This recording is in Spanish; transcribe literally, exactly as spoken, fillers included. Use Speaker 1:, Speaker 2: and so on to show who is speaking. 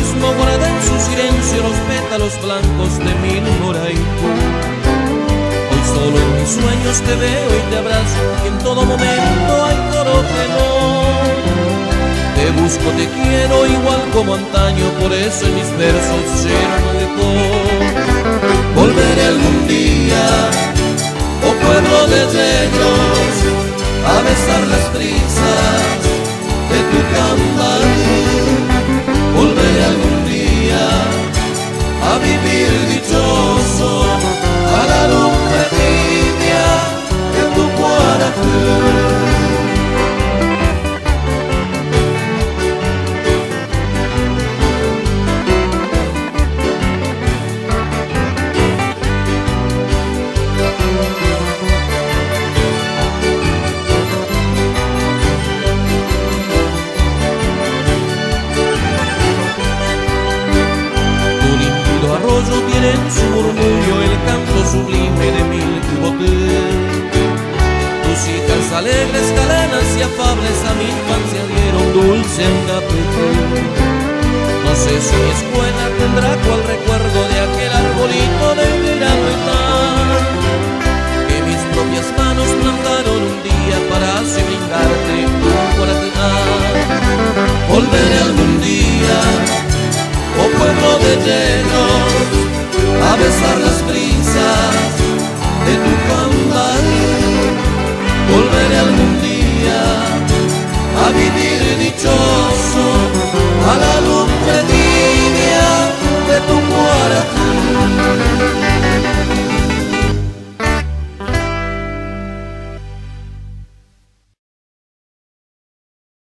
Speaker 1: mismo guarda en su silencio los pétalos blancos de mi luna y tú. Hoy solo en mis sueños te veo y te abrazo, y en todo momento hay coro que no. Te busco, te quiero igual como antaño, por eso en mis versos lleno de todo. Volveré algún día, oh pueblo de llenos, a besar las brisas de tu campaña. Volveré algún día a vivir dichoso a la luna tibia de tu Guarapú. Tiene en su murmullo el canto sublime de mil botes. Tus hijas alegres, galanas y afables a mi infancia dieron dulce angapete. No sé si mi escuela tendrá cual recuerdo de aquel arbolito de Virapetal que mis propias manos plantaron un día para así brindarte un Guaratenal. Volveré algún día, oh pueblo de llenos, a besar las brisas de tu campaña. Volveré algún día a vivir dichoso